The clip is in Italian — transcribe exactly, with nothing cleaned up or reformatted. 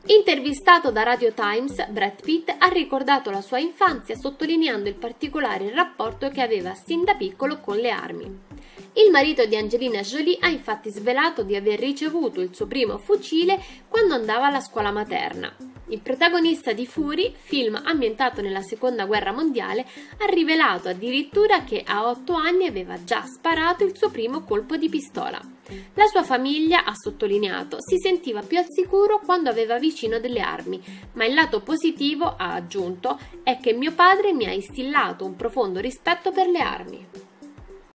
Intervistato da Radio Times, Brad Pitt ha ricordato la sua infanzia sottolineando in particolare il rapporto che aveva sin da piccolo con le armi. Il marito di Angelina Jolie ha infatti svelato di aver ricevuto il suo primo fucile quando andava alla scuola materna. Il protagonista di Fury, film ambientato nella seconda guerra mondiale, ha rivelato addirittura che a otto anni aveva già sparato il suo primo colpo di pistola. La sua famiglia, ha sottolineato, si sentiva più al sicuro quando aveva vicino delle armi, ma il lato positivo, ha aggiunto, è che mio padre mi ha instillato un profondo rispetto per le armi.